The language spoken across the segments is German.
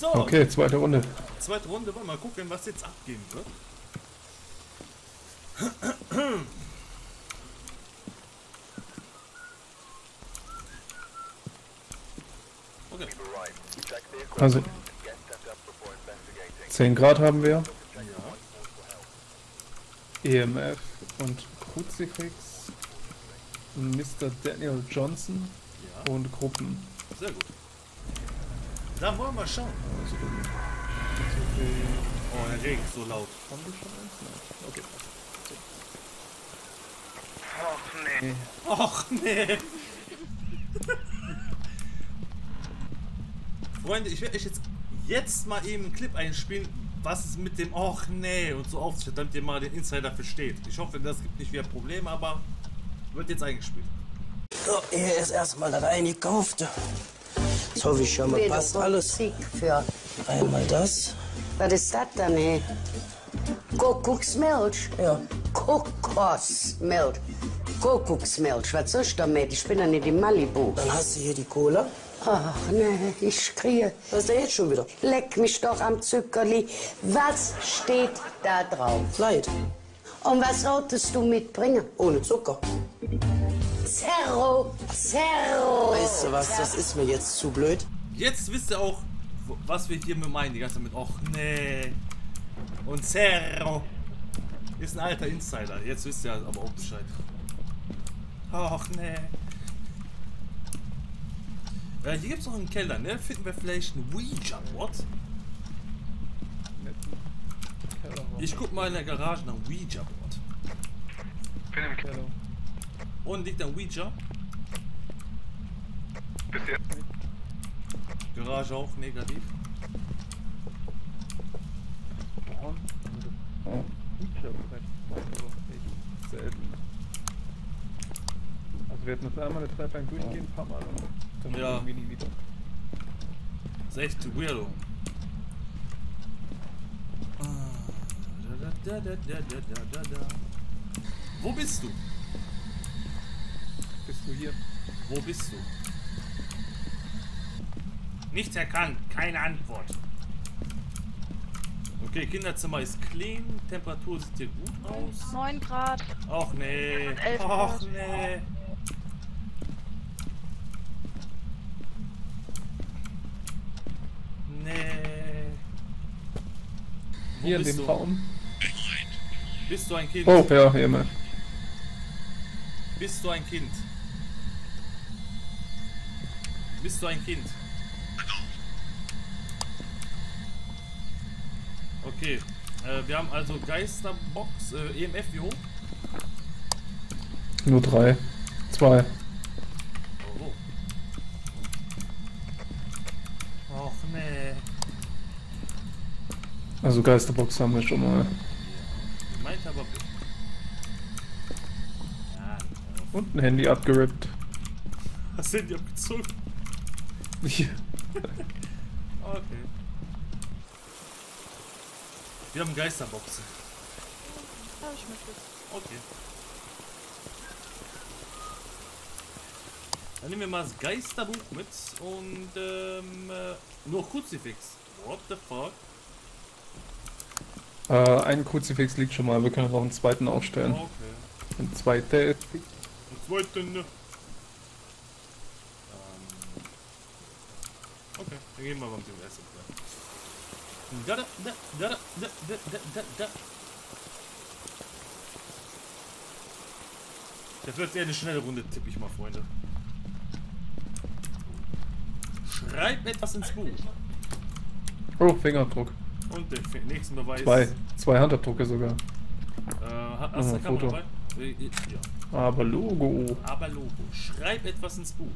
So. Okay, zweite Runde. Zweite Runde, mal gucken, was jetzt abgehen wird. Okay. Also 10 Grad haben wir. Ja. EMF und Kruzifix. Mr. Daniel Johnson Ja. und Gruppen. Sehr gut. Dann wollen wir mal schauen. Also, Oh, der Regen ist so laut. haben wir schon eins? Nein. Okay. Och nee. Och nee. Freunde, ich werde euch jetzt mal eben einen Clip einspielen, was es mit dem Och nee und so auf sich hat, damit ihr mal den Insider versteht. Ich hoffe, das gibt nicht wieder Probleme, aber wird jetzt eingespielt. So, hier ist erstmal das eingekauft. So wie schon mal passt alles. Für. Einmal das. Was ist das denn, ey? Kuckucksmilch? Ja. Kokosmilch. Kuckucksmilch, was soll ich damit? Ich bin ja nicht in Malibu. Dann hast du hier die Cola. Ach, nee, ich kriege. Was ist denn jetzt schon wieder? Leck mich doch am Zuckerli. Was steht da drauf? Light. Und was solltest du mitbringen? Ohne Zucker. Zero. Weißt du was, das ist mir jetzt zu blöd. Jetzt wisst ihr auch, was wir hier meinen, die ganze Zeit mit Och nee und Zero. Ist ein alter Insider. Jetzt wisst ihr aber auch Bescheid. Och nee. Hier gibt es noch einen Keller, ne? Finden wir vielleicht ein Ouija-Board? Ich guck mal in der Garage nach Ouija-Board. Bin im Keller. Und liegt ein Ouija? Bis jetzt nicht. Garage auch negativ. Oh. Echt selten. Also wir hatten das einmal eine Zeit lang durchgehen, ein paar Mal und dann Ja. irgendwie nie wieder. Das ist echt weirdo. Wo bist du? Bist du hier? Wo bist du? Nichts erkannt, keine Antwort. Okay, Kinderzimmer ist clean, Temperatur sieht hier gut aus. 9 Grad. Och nee, 11 och Grad. nee. Nee. Wo Hier in bist dem du? Raum. Bist du ein Kind? Oh, ja, hier mal. Bist du ein Kind? Bist du ein Kind? Okay, wir haben also Geisterbox, EMF wie hoch? Nur 3. 2. Oh. Och nee. Also Geisterbox haben wir schon mal. Ich meinte aber... Ja, Und ein Handy abgerippt. hast du die abgezogen? Hier. Okay. Wir haben Geisterboxen. Hab ich mitgekriegt. Okay. Dann nehmen wir mal das Geisterbuch mit und nur Kruzifix. What the fuck? Ein Kruzifix liegt schon mal, wir können noch einen zweiten aufstellen. Okay. Ein zweiter. Und zweiten. Okay, dann gehen wir mal mit dem ersten. Das wird eher eine schnelle Runde, tippe ich mal, Freunde. Schreib etwas ins Buch. Oh, Fingerabdruck. Und den nächsten Beweis. Zwei Handabdrucke sogar. Hast du Oh, eine Kamera Foto. dabei? Ja. Aber Logo. Aber Logo. Schreib etwas ins Buch.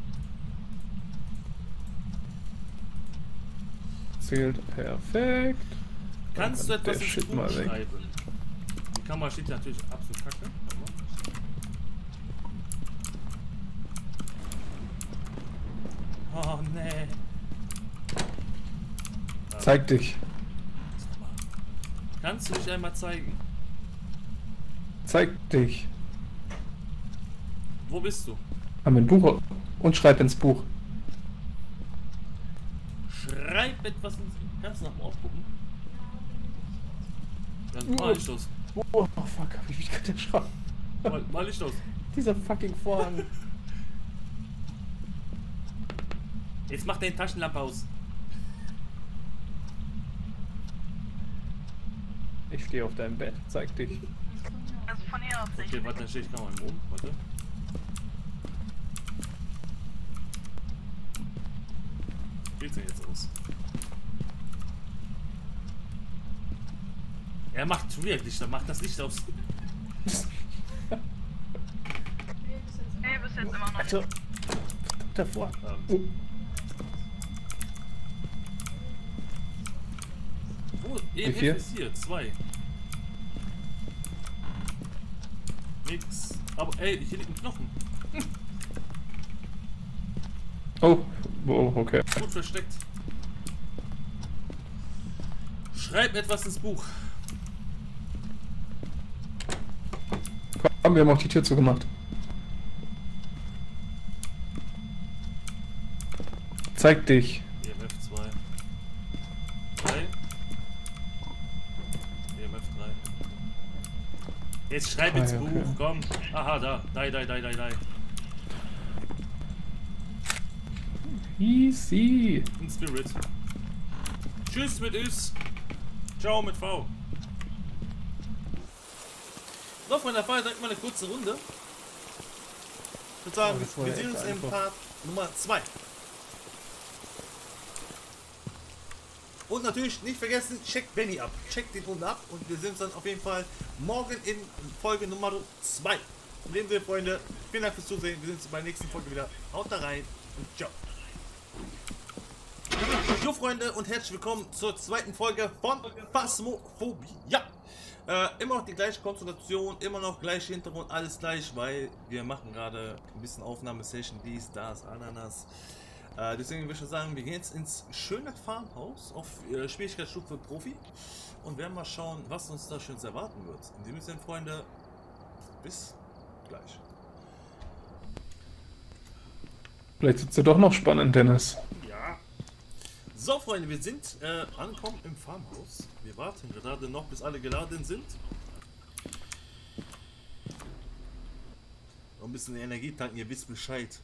Zählt perfekt. Kannst du Dann etwas der ins Shit Buch mal weg. schreiben? Die Kamera steht ja natürlich absolut kacke. Oh nee. Zeig dich. Kannst du dich einmal zeigen? Zeig dich. Wo bist du? Haben wir ein Buch und schreib ins Buch. Schreib etwas ins... Kannst du nach dem Ort gucken? Dann mal Licht aus. Oh fuck, hab ich mich gerade erschrocken. Mal Licht aus. Dieser fucking Vorhang. Jetzt mach deine Taschenlampe aus. Ich stehe auf deinem Bett, zeig dich. Also von hier aus nicht. Okay, warte, dann stehe ich mal um. Warte. Wie sieht's denn jetzt aus? Er macht Lichter, macht das Licht aus. Nee, bis jetzt immer noch nicht. Also, davor. Wo? EMF viel? ist hier, 2. Nix. Aber ey, hier liegt ein Knochen. Oh, okay. Gut versteckt. Schreib etwas ins Buch. Komm, wir haben auch die Tür zugemacht. Zeig dich. EMF 2. 3. EMF 3. Jetzt schreib ins Okay. Buch, komm. Aha, da. Die. Easy. In Spirit. Tschüss mit Üs. Ciao mit V. So, Freunde, da war direkt mal eine kurze Runde. Ich würde sagen, Oh, das war wir ja sehen echt uns im einfach. Part Nummer 2. Und natürlich nicht vergessen, checkt Benny ab. Checkt den unten ab und wir sehen uns dann auf jeden Fall morgen in Folge Nummer 2. In dem Sinne, Freunde, vielen Dank fürs Zusehen. Wir sehen uns bei der nächsten Folge wieder. Haut da rein und ciao. Jo, Freunde, und herzlich willkommen zur zweiten Folge von Phasmophobie. Ja, immer noch die gleiche Konstellation, immer noch gleiche Hintergrund, alles gleich, weil wir machen gerade ein bisschen Aufnahmesession, dies, das, Ananas. Deswegen würde ich schon sagen, wir gehen jetzt ins schöne Farmhaus auf Schwierigkeitsstufe Profi und werden mal schauen, was uns da Schönes erwarten wird. In diesem Sinne, Freunde, bis gleich. Vielleicht ist es ja doch noch spannend, Dennis. Ja. So, Freunde, wir sind angekommen im Farmhaus. Wir warten gerade noch, bis alle geladen sind. Noch ein bisschen Energie tanken, ihr wisst Bescheid.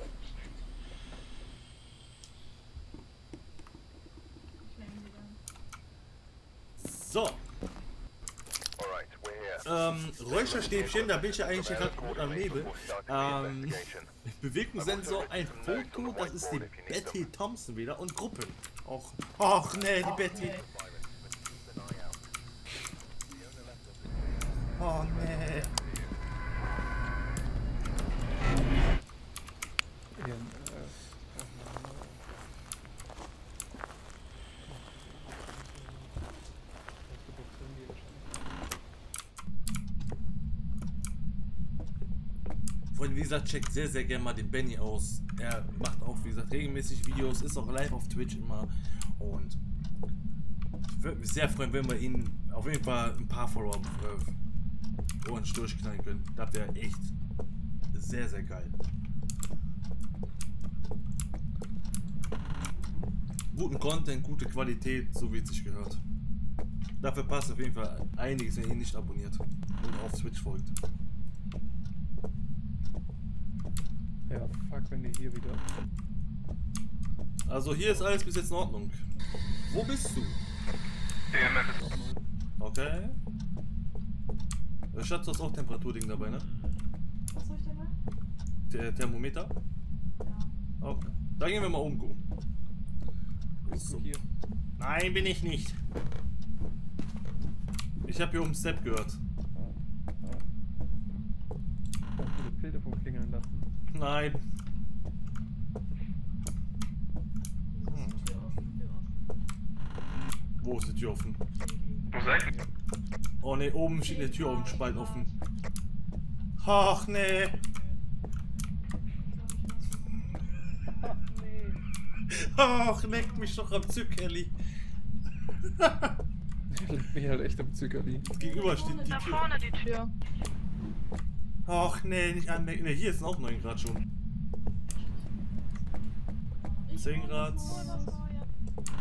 So. Räucherstäbchen, da bin ich ja eigentlich gerade gut am Nebel. Bewegungssensor, ein Foto, das ist die Betty Thompson wieder und Gruppen. Och nee, die Betty. Oh nee. Und wie gesagt, checkt sehr, sehr gerne mal den Benny aus. Er macht auch, wie gesagt, regelmäßig Videos, ist auch live auf Twitch immer. Und ich würde mich sehr freuen, wenn wir ihn auf jeden Fall ein paar Follower ordentlich durchknallen können. Das wäre echt sehr, sehr geil. Guten Content, gute Qualität, so wie es sich gehört. Dafür passt auf jeden Fall einiges, wenn ihr ihn nicht abonniert und auf Twitch folgt. Ja, fuck, wenn die hier wieder... Also hier ist alles bis jetzt in Ordnung. Wo bist du? EMF ist offen. Okay. Schatz, du hast auch Temperaturding dabei, ne? Was soll ich dabei? Der Thermometer? Ja. Okay. Da gehen wir mal umgucken. Bist du hier? Nein, bin ich nicht. Ich habe hier oben Step gehört. Oh, das Telefon klingeln lassen. Nein. Wo ist die Tür offen? Wo seid ihr? Oh ne, oben steht eine Tür auf dem Spalt offen. Ach nee. Ach, leck mich doch am Zückerli. Legt mich halt echt am Zückerli. Gegenüber steht die Da Tür. vorne die Tür. Ach nee, nicht anmerken. Ne, hier ist auch 9 Grad schon. 10 Grad.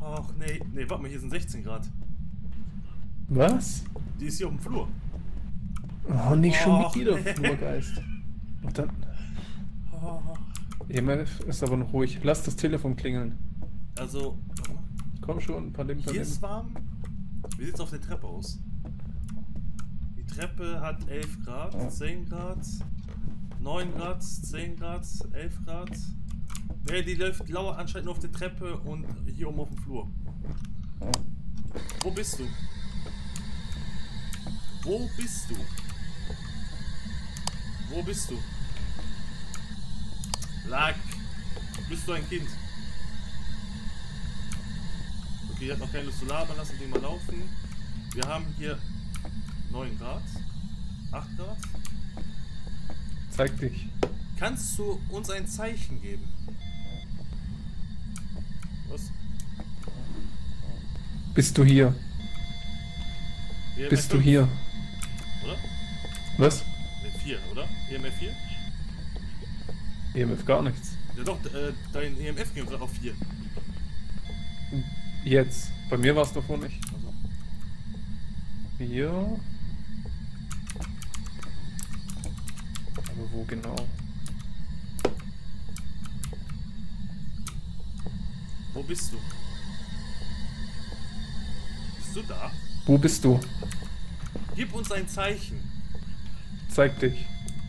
Ach nee, nee, warte mal, hier sind 16 Grad. Was? Die ist hier auf dem Flur. Oh, nicht schon Och, wieder nee. Flurgeist. Und dann... Oh. EMF ist aber noch ruhig. Lass das Telefon klingeln. Also, warte mal. Komm schon, Palim, Hier Palim. ist warm. Wie sieht's auf der Treppe aus? Die Treppe hat 11 Grad, Ja. 10 Grad, 9 Grad, 10 Grad, 11 Grad. Ne, die lauert anscheinend nur auf der Treppe und hier oben auf dem Flur. Ja. Wo bist du? Wo bist du? Wo bist du? Lack! Bist du ein Kind? Okay, ich hab noch keine Lust zu labern, lassen wir mal laufen. Wir haben hier 9 Grad, 8 Grad. Zeig dich. Kannst du uns ein Zeichen geben? Was? Bist du hier? EMF Bist du 5, hier? Oder? Was? 4, oder? EMF 4? EMF gar nichts. Ja doch, dein EMF ging gerade auf 4. Jetzt. Bei mir war es davor nicht. Also, Hier. Aber wo genau? wo bist du? Bist du da? Wo bist du? Gib uns ein Zeichen. Zeig dich.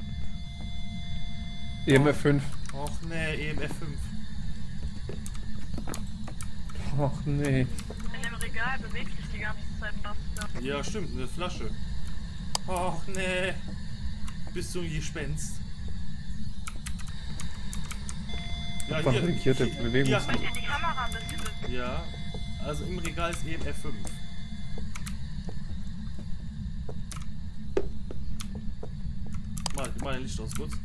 EMF 5. Och nee, EMF 5. Ach nee. In dem Regal bewegt sich die ganze Zeit was. Ja. Ja, stimmt, eine Flasche. Och nee. Bist du ein Gespenst? Ja, Variierte Bewegung. Ja, Wollt ihr die Kamera ein bisschen bewegen? ja, also im Regal ist EMF 5. Mal ein Licht aus kurz.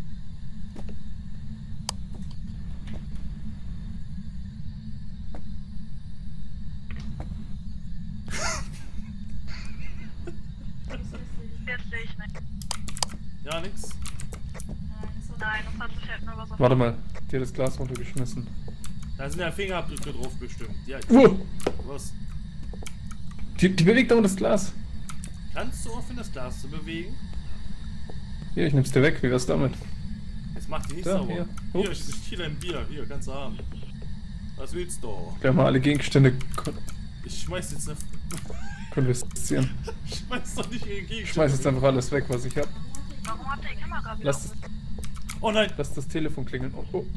Jetzt sehe ich nicht. Ja, nix. Nein, das hat sich halt nur was auf. Warte mal. Dir das Glas runtergeschmissen. Da sind ja Fingerabdrücke drauf bestimmt. Ja, was? Die bewegt auch das Glas. Kannst du aufhören, das Glas zu bewegen? Hier, ich nehm's dir weg. Wie wär's damit? Jetzt macht die nicht Da, sauber. hier. Hier, Ups. ist hier dein Bier. Hier, kannst du haben. Was willst du? Wir haben alle Gegenstände Ich schmeiß jetzt eine... konfiszieren. Schmeiß doch nicht gegen Ich schmeiß jetzt einfach alles weg, was ich hab. Warum hat die Kamera wieder Lass Oh nein! das Telefon klingeln. Oh, oh.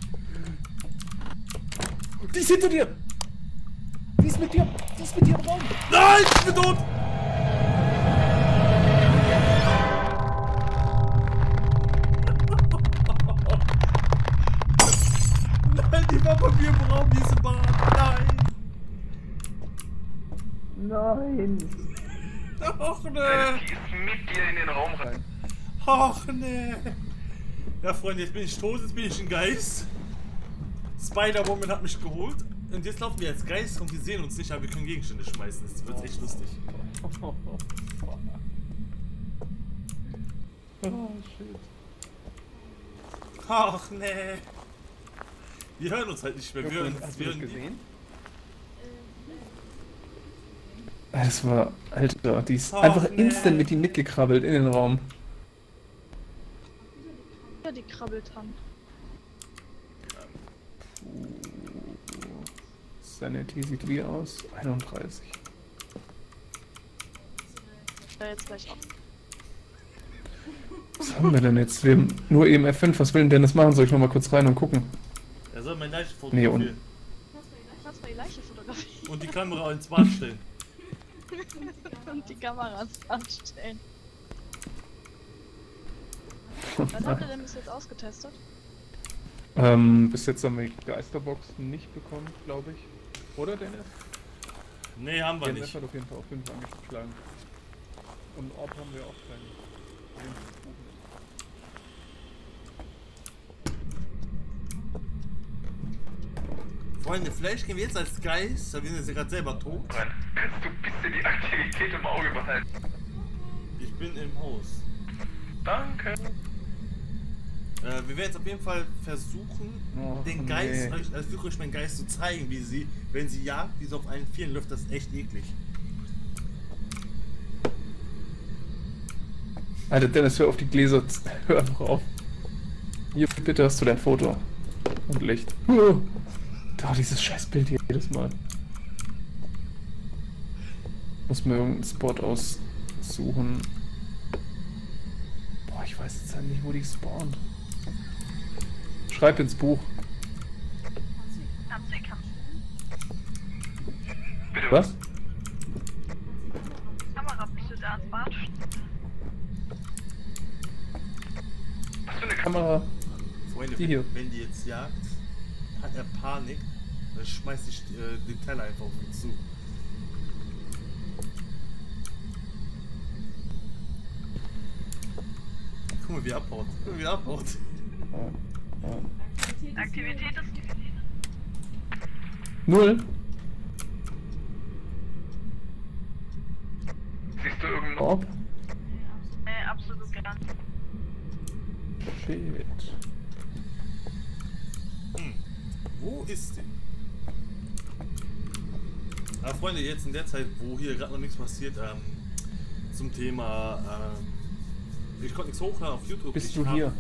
Die ist hinter dir! Die ist mit dir! Die ist mit dir im Raum! Nein! Ich bin tot! Nein, die war bei mir im Raum, diese Bahn! Nein! Nein! Ach ne! Die ist mit dir in den Raum rein. Ach ne! Ja, Freunde, jetzt bin ich tot, jetzt bin ich ein Geist. Spider-Woman hat mich geholt. Und jetzt laufen wir als Geist und die sehen uns nicht, aber wir können Gegenstände schmeißen. Das wird echt lustig. Oh, shit. Ach ne! Wir hören uns halt nicht mehr. Wir hören, Hast wir du das hören gesehen? Das war, Alter, die ist einfach nee. instant mit ihm mitgekrabbelt in den Raum. Ja, die krabbelt haben. Sanity sieht wie aus? 31. Ja, jetzt gleich auf. Was haben wir denn jetzt? Wir haben nur EMF 5. Was will denn Dennis machen? Soll ich noch mal kurz rein und gucken? Er soll mein Leiche Nee, fotografieren. Kannst du mal die Leiche fotografieren Und die Kamera ins Bad stellen. und die Kamera ans Band stellen. Was habt ihr denn bis jetzt ausgetestet? Bis jetzt haben wir die Geisterboxen nicht bekommen, glaube ich. Oder, Dennis? Nee, haben wir EMF nicht. hat auf jeden Fall auf 5 angeschlagen. Und Orb haben wir auch keinen. Freunde, vielleicht gehen wir jetzt als Geist, da wir sind ja gerade selber tot. Kannst du ein bisschen die Aktivität im Auge behalten? Ich bin im Haus. Danke. Wir werden jetzt auf jeden Fall versuchen, Och, den nee. Geist, also wirklich meinen Geist zu zeigen, wie wenn sie jagt, wie so auf allen Vieren läuft, das echt eklig. Alter, Dennis, hör auf die Gläser. Hör einfach auf. Hier, bitte hast du dein Foto. Und Licht. Da, dieses Scheißbild hier jedes Mal. Muss mir irgendeinen Spot aussuchen. Boah, ich weiß jetzt halt nicht, wo die spawnt. Schreib ins Buch. Was? Kamera, bist du da ans Bad? Was für eine Kamera. Freunde, Die hier. wenn die jetzt jagt, hat er Panik, dann schmeißt ich den Teller einfach auf ihn zu. Guck mal, wie er abhaut. Guck mal, wie er abhaut. Aktivität ist 0. Siehst du irgendeinen Ob. absolut gern. Shit. Wo ist die? Aber Freunde, jetzt in der Zeit, wo hier gerade noch nichts passiert, zum Thema, ich konnte nichts hochladen auf YouTube. Bist ich du hier?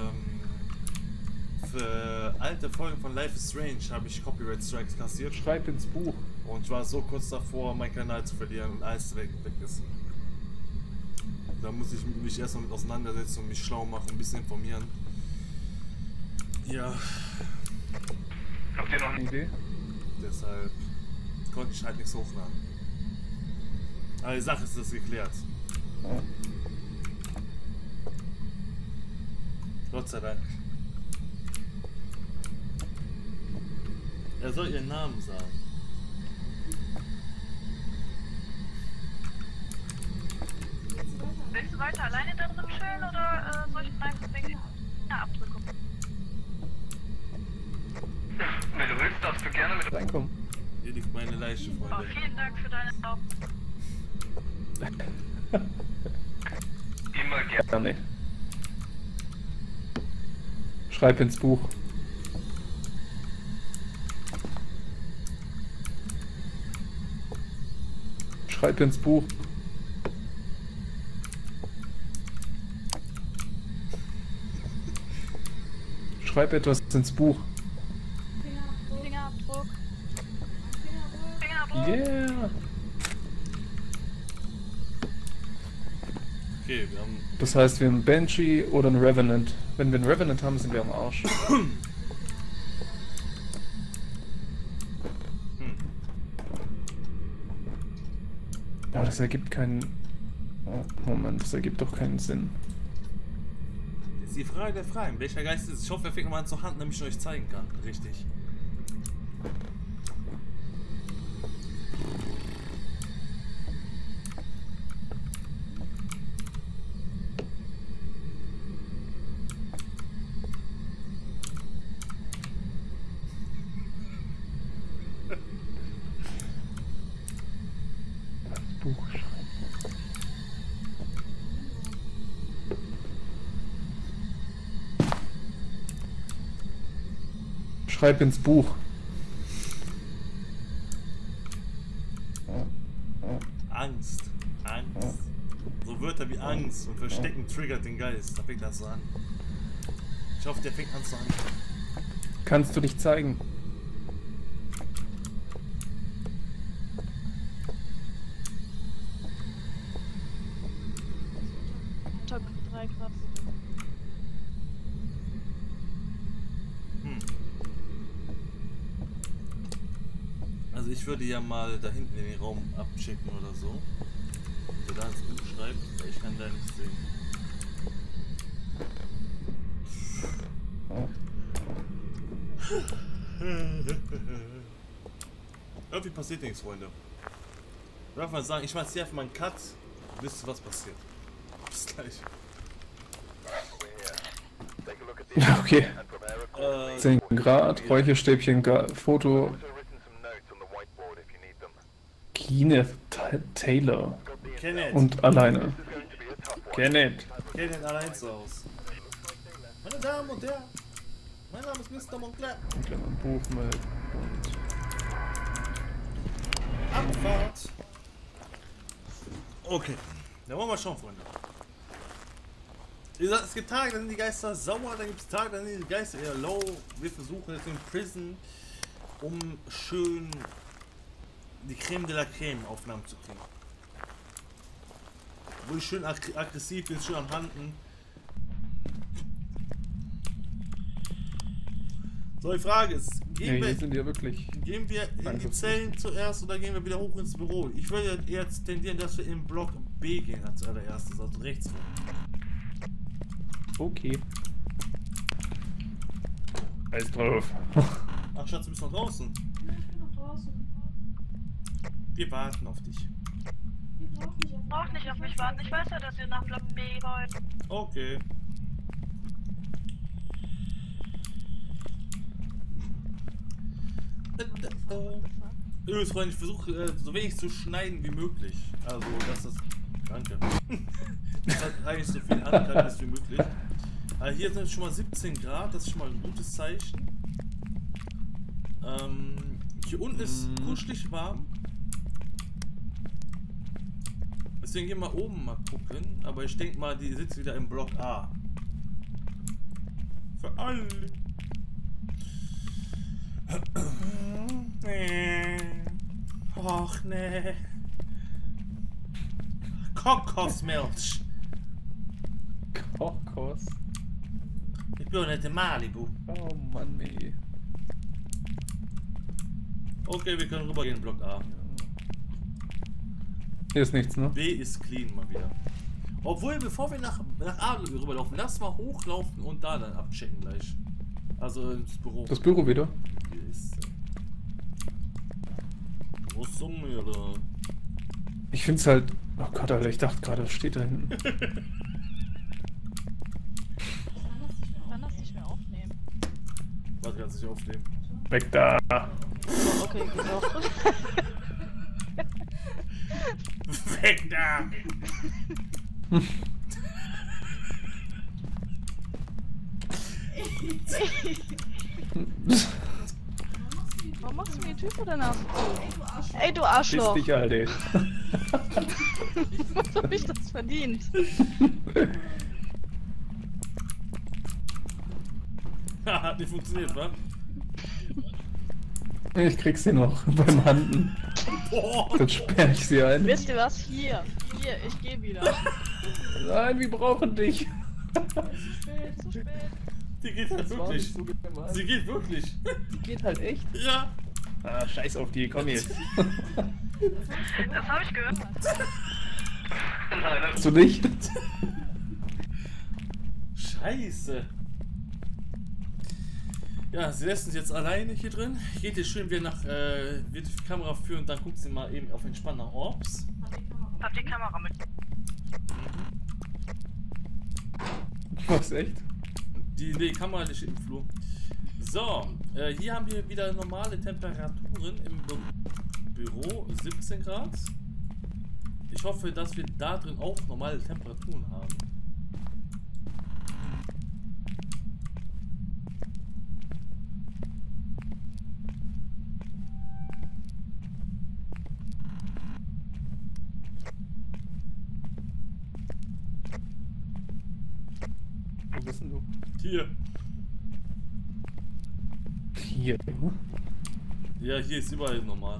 Für alte Folgen von Life is Strange habe ich Copyright Strikes kassiert. Schreib ins Buch. Und ich war so kurz davor, meinen Kanal zu verlieren und alles weg ist. Da muss ich mich erstmal mit auseinandersetzen und mich schlau machen, ein bisschen informieren. Ja, Habt ihr noch Eine einen? Idee? deshalb konnte ich halt nichts hochladen. Aber die Sache ist das geklärt. Ja. Gott sei Dank. Er soll ihren Namen sagen. Willst du weiter alleine da drin chillen oder soll ich bleiben wegen Abdrücke? Wenn du willst, darfst du gerne mit. Reinkommen. Hier liegt meine Leiche, Oh, Freunde. vielen Dank für deine Erlaubnis. Immer gerne. Ja, nee. Schreib ins Buch. Schreib ins Buch. Schreib etwas ins Buch. Fingerabdruck. Fingerabdruck. Yeah! Okay, wir haben. Das heißt, wir haben einen Banshee oder einen Revenant. Wenn wir einen Revenant haben, sind wir am Arsch. Aber das ergibt keinen... Oh, Moment, das ergibt doch keinen Sinn. Das ist die Frage der Fragen. Welcher Geist ist es? Ich hoffe, er fängt nochmal an zur Hand, damit ich euch zeigen kann. Richtig. Das Buch schreiben. Schreib ins Buch. Angst. Angst. So Wörter wie Angst und Verstecken triggert den Geist. Da fängt das so an. Ich hoffe, der fängt an zu handeln. Kannst du dich zeigen? Top 3 Grad. Also ich würde ja mal da hinten in den Raum abchecken oder so. Der da ins Buch schreibt, weil ich kann da nichts sehen. Irgendwie passiert nichts, Freunde. Ich darf mal sagen, ich mach jetzt hier einfach mal einen Cut. Wisst ihr, was passiert? Bis gleich. Ja, okay. 10 Grad, Räucherstäbchen, Foto. Kenneth Taylor. Kenneth. Und alleine. Kenneth. Kenneth allein zu Hause. Meine Damen und Herren, mein Name ist Mr. Montclair. Und dann ein Buch mit. Und Abfahrt. Okay, dann wollen wir schauen, Freunde. Wie gesagt, es gibt Tage, da sind die Geister sauer, dann gibt es Tage, da sind die Geister eher low. Wir versuchen jetzt in Prison, um schön die Creme de la Creme Aufnahmen zu kriegen. Wo ich schön aggressiv bin, schön am Handen. So, die Frage ist, gehen hier sind wir wirklich. wir in die Zellen zuerst oder gehen wir wieder hoch ins Büro? Ich würde jetzt tendieren, dass wir in Block B gehen als allererstes, also rechts rum. Okay. Alles drauf. Ach Schatz, du bist noch draußen. Ja, ich bin noch draußen. Wir warten auf dich. Ihr braucht nicht auf Braucht nicht auf mich warten. Ich weiß ja, dass ihr nach Block B wollt. Okay. Übrigens, Freunde, ich versuche so wenig zu schneiden wie möglich. Also, dass das. Danke. Das hat eigentlich so viel Anteil ist wie möglich. Also hier sind schon mal 17 Grad, das ist schon mal ein gutes Zeichen. Hier unten ist kuschelig warm. Deswegen gehen wir oben mal gucken. Aber ich denke mal, die sitzt wieder im Block A. Für alle. Och nee. Kokosmilch. Kokos. Ich bin nicht in Malibu. Oh Mann, ey. Okay, wir können rübergehen in Block A. Hier ist nichts, ne? B ist clean mal wieder. Obwohl, bevor wir nach A rüberlaufen, lass mal hochlaufen und da dann abchecken gleich. Also ins Büro. Das Büro wieder? Hier ist wo sind wir da? Ich find's halt. Oh Gott, Alter, ich dachte gerade, das steht da hinten. Ich kann das nicht mehr aufnehmen. Warte, kannst du nicht aufnehmen. Weg da! Okay, geht doch. Weg da! Warum machst du mir die Tür denn auf? Ey, du Piss Arschloch! dich, Alter. Was hab ich das verdient? Hat nicht funktioniert, wa? Ich krieg sie noch beim Handen. Boah! Dann sperr ich sie ein. Wisst ihr was? Hier, ich geh wieder. Nein, wir brauchen dich. Zu spät. Die geht halt Das war wirklich. nicht so gemein. Sie geht wirklich. Die geht halt echt. Ja. Ah, scheiß auf die, komm jetzt. Das habe ich gehört. Nein, Hast du nicht? Scheiße. Ja, sie lässt uns jetzt alleine hier drin. Geht jetzt schön wieder nach, wird die Kamera führen und dann guckt sie mal eben auf entspannt nach Orbs. Hab die Kamera mit. Was, echt? Die Kamera ist im Flur. So, hier haben wir wieder normale Temperaturen im Büro, 17 Grad. Ich hoffe, dass wir da drin auch normale Temperaturen haben. Wo bist denn du? Hier. Hier. Ja, hier ist überall normal.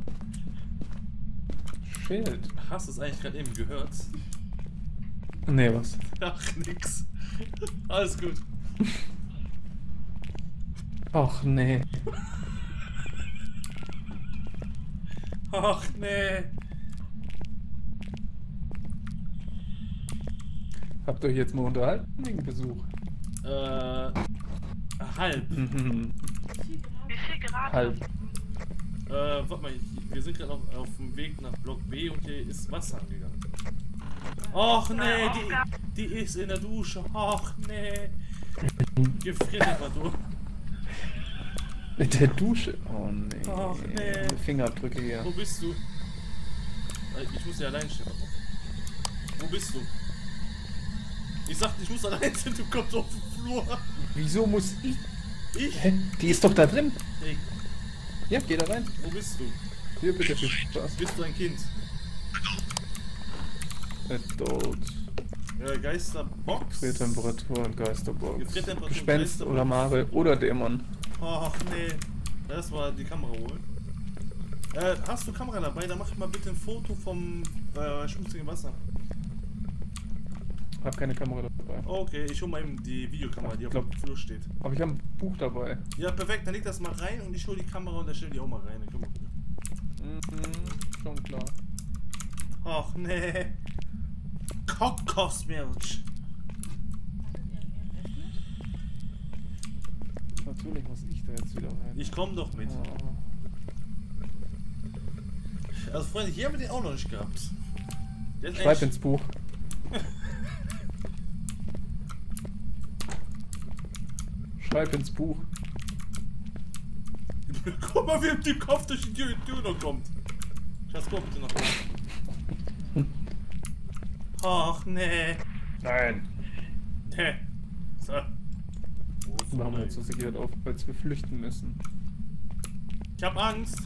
Shit. Hast du es eigentlich gerade eben gehört? Nee, was? Ach, nix. Alles gut. Ach, nee. Ach, nee. Habt ihr euch jetzt mal unterhalten wegen Besuch? Halb. Mhm. Wie viel Grad? Halb. Warte mal, wir sind gerade auf dem Weg nach Block B und hier ist Wasser angegangen. Och nee, die ist in der Dusche. Och nee. Gefriert einfach durch. Mit der Dusche? Oh nee. Ach, nee. Fingerabdrücke hier. Wo bist du? Ich muss ja allein stehen. Wo bist du? Ich sagte, ich muss allein stehen, du kommst auf den Flur. Wieso muss ich? Ich? Hä? Die ist doch da drin. Hey, Ja, geh da rein. wo bist du? Hier bitte viel Spaß. Bist du ein Kind? Adult. Geisterbox? Gefriertemperatur und Geisterbox. Gefriertemperatur und Gespenst Geisterbox. oder Mare oder Dämon. Ach nee. Das war die Kamera holen. Hast du Kamera dabei? Dann mach ich mal bitte ein Foto vom schmutzigen Wasser. Hab keine Kamera dabei. Okay, ich hol mal eben die Videokamera, die auf dem Flur steht. Aber ich habe ein Buch dabei. Ja, perfekt, dann leg das mal rein und ich hol die Kamera und dann stell die auch mal rein. Dann können wir Schon klar. ach nee. Kokosmilch. Natürlich muss ich da jetzt wieder rein. Ich komm doch mit. Oh. Also Freunde, hier haben wir den auch noch nicht gehabt. Der ist Schreib echt- ins Buch. Schreib ins Buch. Guck mal, wie ihm die Kopf durch die Tür noch kommt. Schatz, guck bitte noch. Ach nee. Nein. Nee. So. Wir machen jetzt zur Sicherheit auf, falls wir flüchten müssen. Ich hab Angst.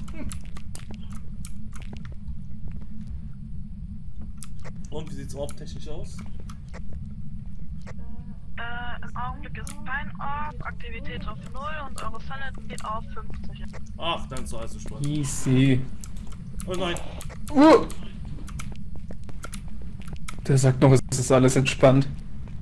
Und wie sieht's optisch aus? Im Augenblick ist Bein auf, Aktivität auf 0 und eure Sanity auf 50. Ach, dann ist alles so spannend. Easy. Oh nein. Der sagt noch, es ist alles entspannt.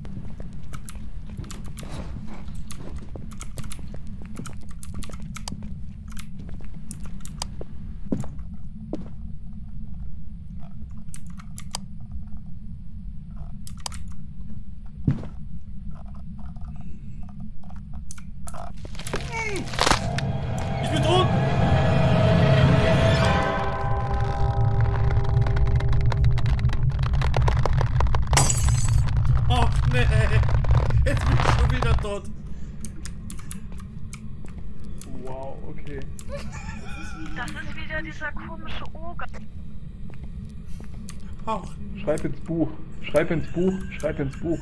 Ich bin tot! Ach nee! Jetzt bin ich schon wieder tot! Wow, okay. Das ist wieder dieser komische Oger. Ach, Schreib ins Buch. Schreib ins Buch. Schreib ins Buch.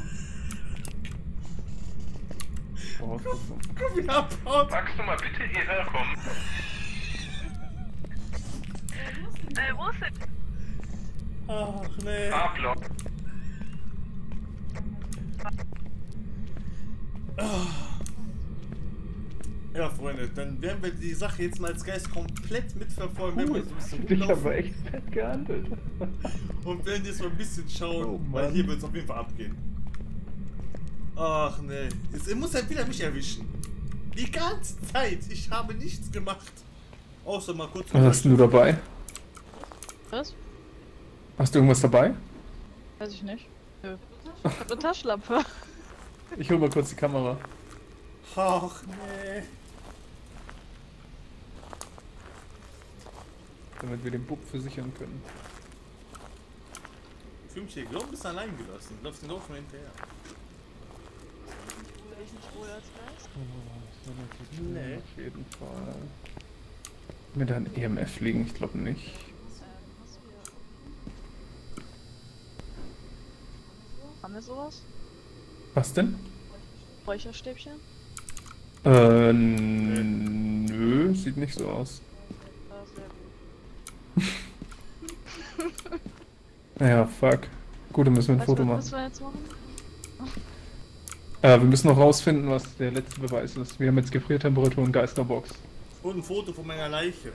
Voraussetzung. guck wie abhaut! Magst du mal bitte hierher kommen? Wo ist denn? Ach nee! A-Block. Ja, Freunde, dann werden wir die Sache jetzt mal als Geist komplett mitverfolgen, wenn wir so ein bisschen Ich habe rumlaufen echt fett gehandelt. und werden jetzt mal ein bisschen schauen, Oh, weil Mann. hier wird es auf jeden Fall abgehen. Ach nee, er muss halt wieder mich erwischen. Die ganze Zeit, ich habe nichts gemacht. Außer mal kurz... Was hast denn du dabei? Was? Hast du irgendwas dabei? Weiß ich nicht. Nö. Ich hab eine Taschenlampe. Ich hol mal kurz die Kamera. Ach nee. Damit wir den Bub versichern können. Ich fühle mich hier, glaube ich, ein bisschen allein gelassen. Läuft den Lauf mal hinterher. Bin ich nicht wohl als Geist? Nee. Auf jeden Fall. Mit einem EMF liegen, ich glaube nicht. Was wir... Haben wir sowas? Was denn? Räucherstäbchen? Nö, sieht nicht so aus. Sehr gut. Naja, fuck. Gut, dann müssen wir ein Foto Was machen. wir jetzt machen? Wir müssen noch rausfinden, was der letzte Beweis ist. Wir haben jetzt Gefriertemperatur und Geisterbox. Und ein Foto von meiner Leiche.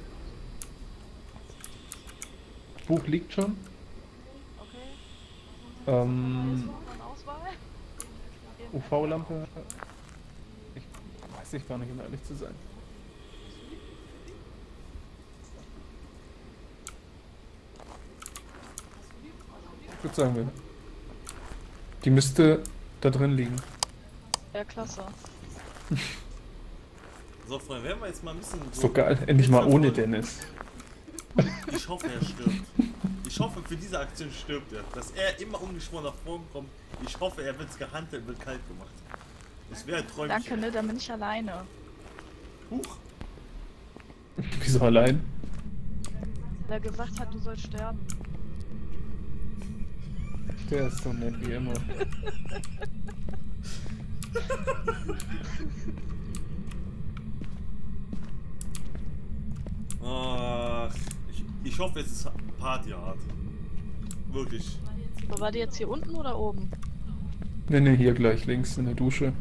Buch liegt schon. Okay. Ähm, Von Auswahl? UV-Lampe. Ich weiß nicht gar nicht, um ehrlich zu sein. Ich würde sagen, die müsste da drin liegen. Ja, klasse. So, Freunde, werden wir jetzt mal ein bisschen... Ist doch geil. Endlich mal ohne Dennis. Ich hoffe, er stirbt. Ich hoffe, für diese Aktion stirbt er. Dass er immer ungeschworen nach vorn kommt. Ich hoffe, er wird gehandelt, wird kalt gemacht. Das wäre ein Träumchen. Danke, ne? Da bin ich alleine. Huch. Wieso allein? Weil er gesagt hat, du sollst sterben. Der ist so nett wie immer. Ach, hoffe, es ist Partyhard. Wirklich. Wo war die jetzt hier unten oder oben? Ne, hier gleich links in der Dusche.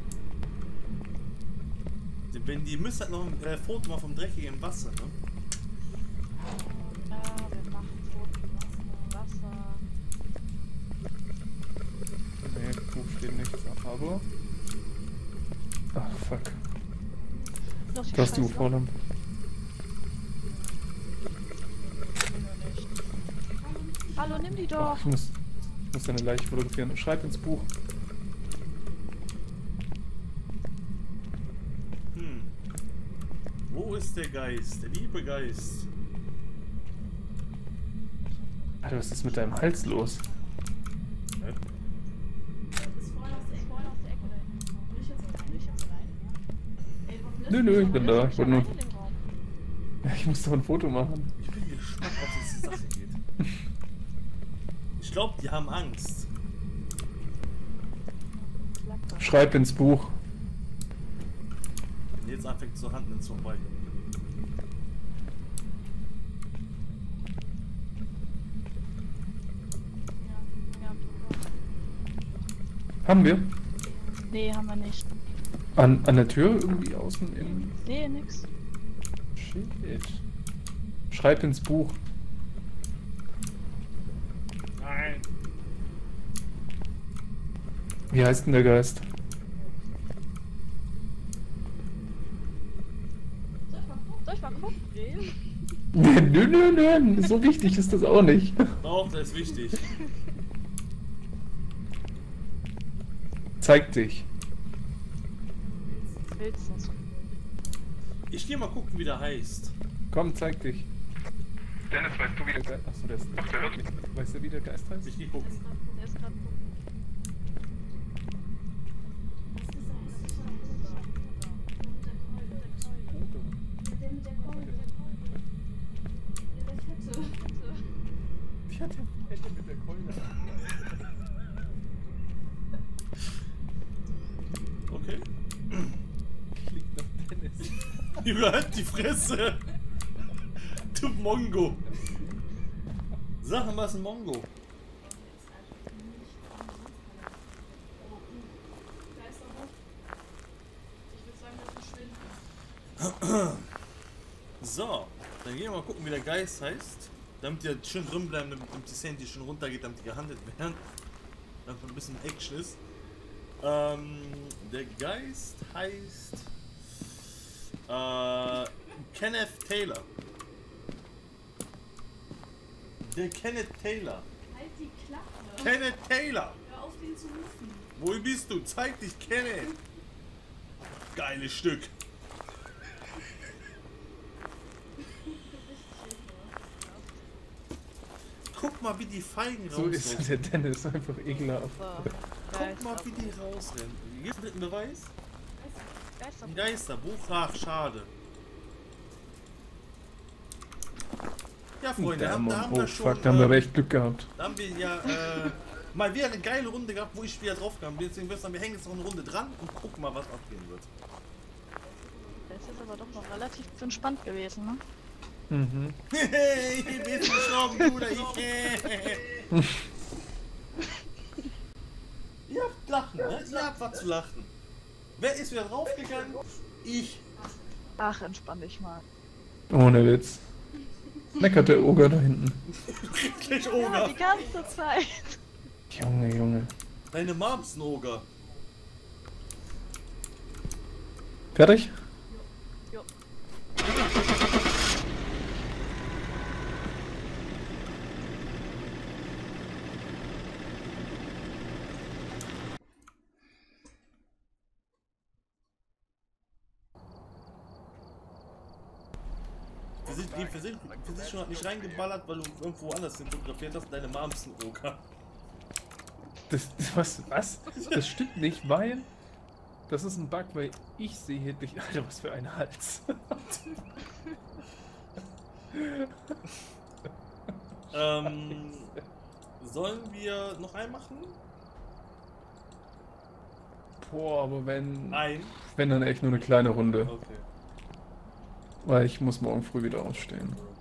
Wenn die müssen halt noch ein Foto machen vom dreckigen Wasser, ne? Ja, wir machen Foto vom Wasser. Ne, Buch steht nichts, aber... Ach, fuck. Doch, die Da hast du Scheiße. Vorlampe. Hallo, nimm die Ach, doch. ich muss deine Leiche fotografieren. Schreib ins Buch. Wo ist der Geist? Der liebe Geist. Alter, was ist mit deinem Hals los? Ne? Nö, ich bin da. Ich wollte nur... Allein in dem Raum. Ja, ich muss doch ein Foto machen. Ich bin gespannt, ob es die Sache geht. Ich glaube, die haben Angst. Schreib ins Buch. Wenn die jetzt anfängt zu handeln, ist vorbei. Haben wir? Nee, haben wir nicht. An der Tür irgendwie außen in... Nee, nix. Shit. Schreib ins Buch. Nein. Wie heißt denn der Geist? Soll ich mal gucken? Nö. So wichtig ist das auch nicht. Doch, das ist wichtig. Zeig dich. Was willst du? Ich gehe mal gucken, wie der heißt. Komm, zeig dich. Dennis, weißt du, wie der Achso, der ist... Weißt du, wie der Geist heißt? Ich gehe gucken. Der ist gerade Ich hatte Ende mit der Keule. Okay. Klingt nach Dennis. Überhalt die Fresse! Du Mongo! Sag mal, was ist ein Mongo? So, dann gehen wir mal gucken, wie der Geist heißt. Damit die halt schön drin bleiben, damit die Sandy schön runtergeht, damit die gehandelt werden. Damit ein bisschen Action ist. Der Geist heißt Kenneth Taylor. Der Kenneth Taylor. Halt die Klappe. Kenneth Taylor. Hör auf, den zu rufen. Wo bist du? Zeig dich, Kenneth. Geiles Stück. Guck mal, wie die Feigen So ist rausrennen. der Dennis einfach ekelhaft. so. Guck mal, wie die rausrennen. Gibt es einen Beweis? Geister. Ein Geisterbuch? Ach, schade. Ja, Freunde, da haben wir schon. Fuck, da haben wir aber echt Glück gehabt. Da haben wir ja mal wieder eine geile Runde gehabt, wo ich wieder drauf kam. Deswegen wir hängen jetzt noch eine Runde dran und gucken mal, was abgehen wird. Das ist jetzt aber doch noch relativ entspannt gewesen, ne? Mhm. Hey, ich bin gestorben, Bruder. Ihr habt lachen, ne? Ihr habt was zu lachen. Wer ist wieder draufgegangen? Ich. Ach, entspann dich mal. Ohne Witz. Meckert der Oger da hinten. Gleich Ja, Oger. die ganze Zeit. Junge. Deine Mom ist ein Oger. Fertig? Jo. Wir sind schon nicht reingeballert, weil du irgendwo anders den fotografiert hast. Deine Mom ist ein Oger. Was? Das stimmt nicht, weil... Das ist ein Bug, weil ich sehe hier nicht... Alter, was für ein Hals. Sollen wir noch einen machen? Boah, aber wenn... Ein. Wenn dann echt nur eine kleine Runde. Okay. Weil ich muss morgen früh wieder aufstehen.